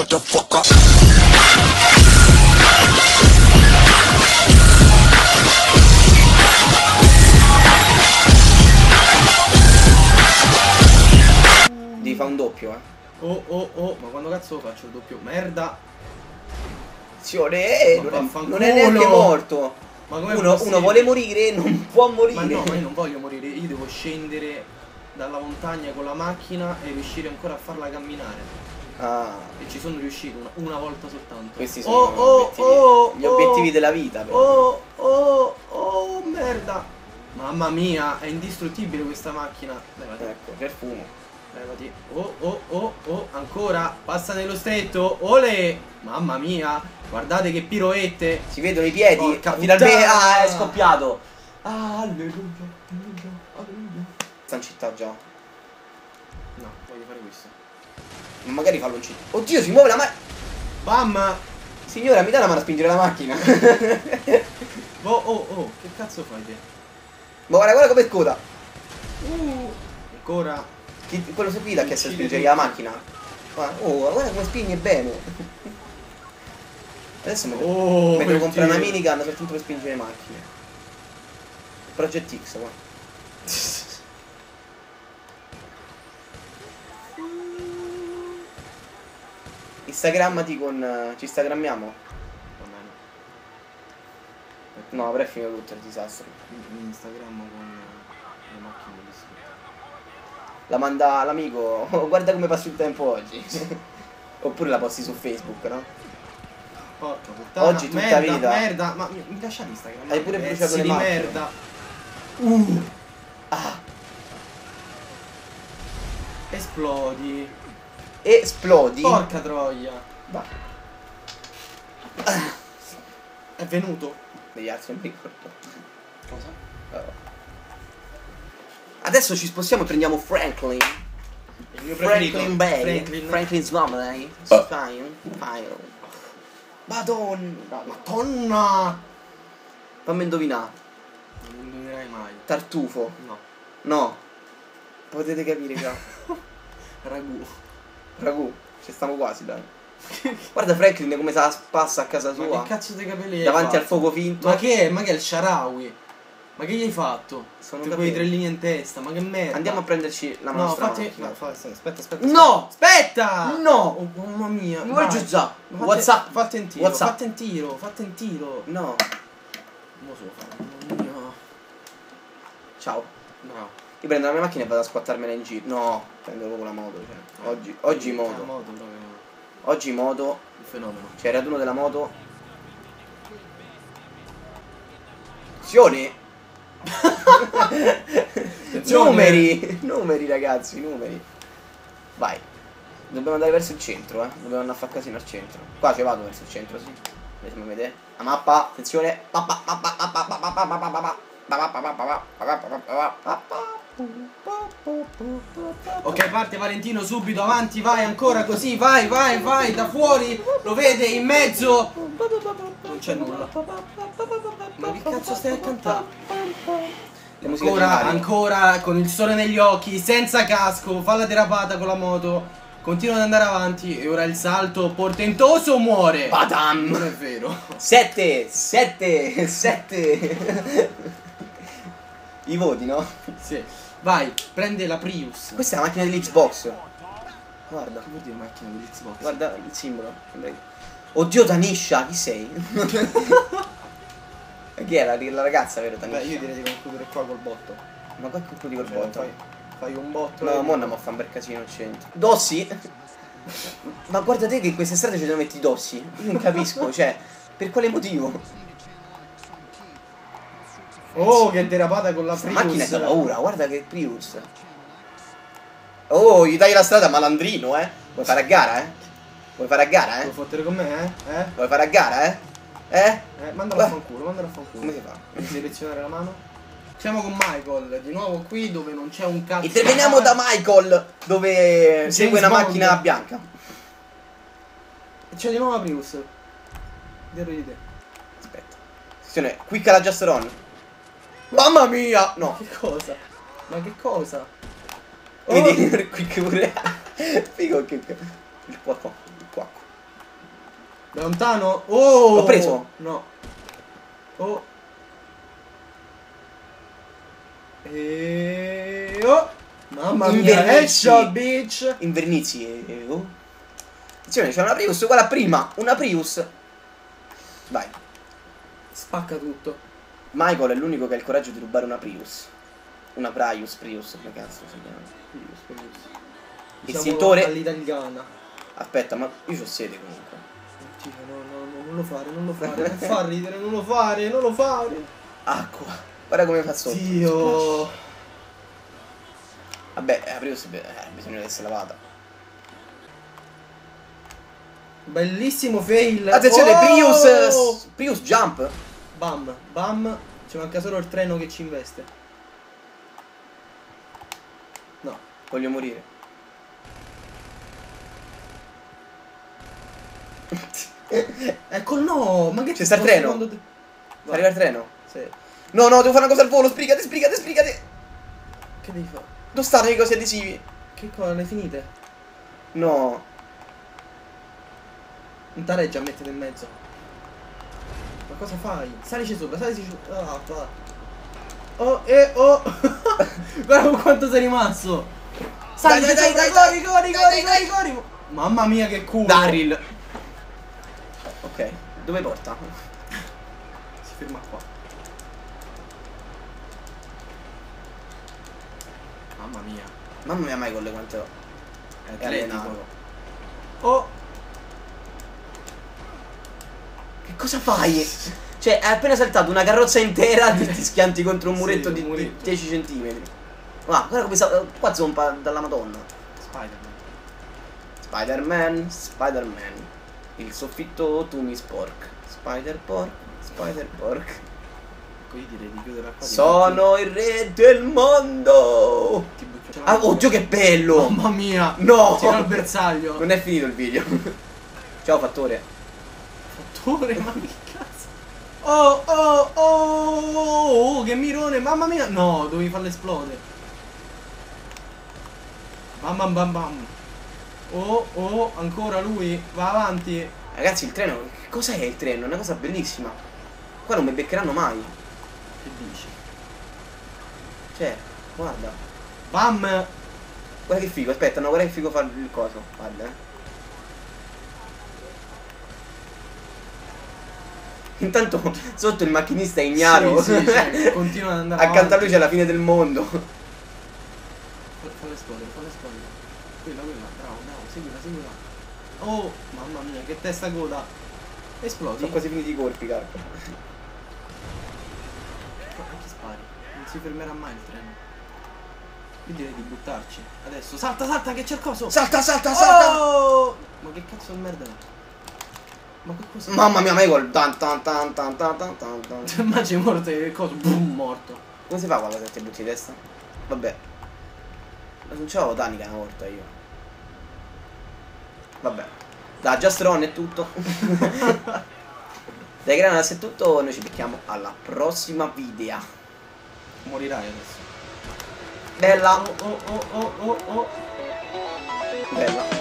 shut the fuck up. Devi fare un doppio, Oh, ma quando cazzo faccio il doppio? Merda. Attenzione, Ma non è neanche morto. Ma come Uno vuole morire, non può morire. Ma no, ma io non voglio morire, io devo scendere dalla montagna con la macchina e riuscire ancora a farla camminare. Ah, E ci sono riuscito una volta soltanto. questi sono gli obiettivi della vita, però. Oh, merda. Mamma mia, è indistruttibile questa macchina. Levati, Ecco, per fumo. levati. Oh, ancora. Passa nello stretto. Ole. Mamma mia, guardate che piroette. Si vedono i piedi? Porca Finalmente. puttana. Ah, è scoppiato. Alleluia. Sta in città già. No, voglio fare questo. Ma magari fallo in città. Oddio, si muove la macchina. Bam. Signora, mi dà la mano a spingere la macchina. Oh, che cazzo fai te? Ma guarda come scoda. Ancora. Quello servita che si spingere la macchina. Guarda come spinge bene. Adesso mi devo comprare una minigun soltanto per spingere le macchine. Project X qua. Instagrammati con. Ci instagrammiamo? Va bene. No, però è finito tutto il disastro. In Instagram con le macchine distrutte. La manda l'amico. Guarda come passa il tempo oggi. Oppure la posti su Facebook, no? Porca puttana. Oggi tutta vita. Merda, ma mi lascia l'Instagram. Hai pure bruciato le di macchine. merda. Esplodi. Esplodi. Porca troia. Va. È venuto. Degli altri non mi ricordo. Cosa? Adesso ci spostiamo e prendiamo Franklin. Il mio preferito. Franklin Bay. Franklin. Slumley. Fire. Madonna. Fammi indovinare. Non indovinerai mai. Tartufo. No. No. Potete capire già. Ragù. Ragù. Ci stiamo quasi, dai. Guarda Franklin come se la passa a casa Ma sua. che cazzo di capelli hai Davanti al fatto? fuoco finto. Ma che è? Ma che è il Sharawi? Ma che gli hai fatto? Sono Tutti quei capelli. 3 linee in testa, ma che merda. Andiamo a prenderci la No, nostra fatti. macchina. No, aspetta. No! Aspetta! No! Oh, mamma mia. Mi vuoi vai. giuzzare? Fatti- WhatsApp. Fatti in tiro. WhatsApp. Fatti in tiro. No. Non so fare. Mamma mia. Ciao. Bravo. Io prendo la mia macchina e vado a squattarmela in giro. No, prendo proprio la moto. Cioè. Oggi La moto. moto proprio. Oggi moto. Il fenomeno. C'è il raduno della moto. Azione! Numeri ragazzi, numeri. Vai. Dobbiamo andare verso il centro, Dobbiamo andare a fare casino al centro. Qua ci vado verso il centro, sì. Vediamo vedere. La mappa, attenzione. Ok, parte Valentino subito, avanti, vai ancora così, vai, da fuori, lo vede in mezzo. Non c'è nulla. Ma che cazzo stai a cantare? Le musiche primarie. Ancora con il sole negli occhi, senza casco, fa la derapata con la moto. Continua ad andare avanti e ora il salto portentoso muore. Badam! Non è vero. 7. I voti, no? Sì. Vai, prende la Prius. Questa è la macchina dell'Xbox. Guarda. Che vuol dire macchina dell'Xbox? Guarda il simbolo. Oddio Tanisha, chi sei? Chi è la ragazza, vero Tanisha? Beh, io direi di concludere qua col botto. Ma qua concludi col Cioè, botto. fai un botto. No, e- mo andiamo a fare un bel casino al centro. Dossi? Ma guarda te che in queste strade ci devono mettere i dossi. Io non capisco, cioè, per quale motivo? Oh, che derapata con la Questa Prius. macchina fa paura, guarda che Prius. Oh, gli tagli la strada malandrino, Vuoi fare a gara, Vuoi fare a gara, Vuoi fottere con me, eh? Vuoi fare a gara, Mandalo a fanculo, mandalo a fanculo. Come si fa? Selezionare la mano. Siamo con Michael, di nuovo qui dove non c'è un cazzo. Interveniamo da Michael, dove segue una Bond. macchina bianca. E c'è di nuovo la Prius. Dietro di te. Aspetta. Attenzione, quick alla just run. Mamma mia! No. Che cosa? Ma che cosa? Vedi, quick pure. Figo che. Il quacco. Da lontano. Oh! L'ho preso. No. Oh. E... Oh. Mamma mia, Invernizi. headshot, bitch. Invernizi. Oh. Attenzione, c'è una Prius uguale a prima. Una Prius. Vai. Spacca tutto. Michael è l'unico che ha il coraggio di rubare una Prius. Una Prius, come cazzo si chiama? Il sintore. All'italiana. Aspetta, ma io c'ho sede comunque. No, non lo fare, non lo fare. Non fa ridere, non lo fare, non lo fare. Acqua. Guarda come fa sotto. Dio. Vabbè, la Prius bisogna essere lavata. Bellissimo fail. Attenzione, Oh! Prius jump. Bam, bam. Ci manca solo il treno che ci investe. No. Voglio morire. Ecco no, ma che C'è sta il treno. Fa arrivare il treno. Sì. No, devo fare una cosa al volo. Sbrigati. Che devi fare? Dove stanno i cosi adesivi? Che cosa, le finite? No. Un tareggia a mettere in mezzo. Ma cosa fai? Salici sopra, salici sopra. Ah, va. Oh, oh. Guarda quanto sei rimasto. Salici Dai, sopra, corri. Mamma mia che culo. Daryl. Ok, dove porta? Si ferma qua. Mamma mia, Michael, quanto è atletico. allenato. Oh. Che cosa fai? Cioè, hai appena saltato una carrozza intera e ti schianti contro un Sì, muretto un di muretto. 10 centimetri. Guarda come qua zompa dalla Madonna. Spider-Man. Il soffitto tu mi spork. Spider-Pork. Ecco, io direi di chiudere qua. Sono il re del mondo. Ah, oddio che bello. Mamma mia. No. Tira al bersaglio. Non è finito il video. Ciao fattore. Fattore, ma che cazzo. Oh, che mirone, mamma mia. No, dovevi farlo esplodere. Bam. Oh, ancora lui. Va avanti. Ragazzi, il treno. Che cos'è il treno? È una cosa bellissima. Qua non mi beccheranno mai. Che dici? Cioè, guarda. Bam. Guarda che figo, aspetta, no, guarda che figo fa il coso. Guarda. Intanto sotto il macchinista è ignaro. Sì, cioè, continua ad andare Accanto a avanti. lui c'è la fine del mondo. Fallo esplodere. Quella, bravo, seguila. Oh, mamma mia, che testa coda. Esplodi. Sono quasi finiti i colpi, caro. Che spari? Non si fermerà mai il treno. Io direi di buttarci. Adesso, salta, che c'è il coso. Salta! Oh! Ma che cazzo di merda è? Ma che cos'è? Mamma mia, Michael. Tan. Immagini morto e il coso, boom, morto. Come si fa quando ti butti di testa? Vabbè. Ma non c'avevo tanica una volta io. Vabbè. Da Just Run è tutto. Dai Granadas è tutto. Noi ci becchiamo alla prossima video. Morirai adesso. Bella. Oh. Bella.